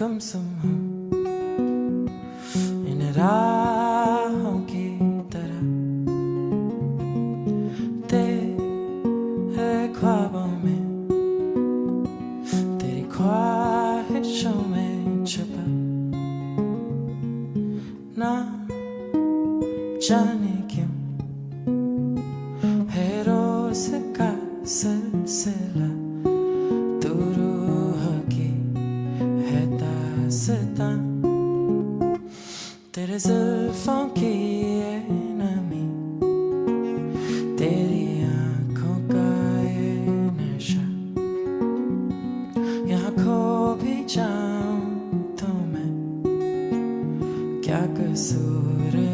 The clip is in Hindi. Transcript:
गुमसुम हूँ इन राहों की तरह, तेरे ख्वाबों में, तेरी ख्वाहिशों में छुपा, ना जाने क्यों है रोज का सिलसिला, तू रूह की है दास्तां, तेरे जुल्फों की ये नमी, तेरी आंखों का ये नशा, यहाँ खो भी जाऊं तो मैं क्या कसूर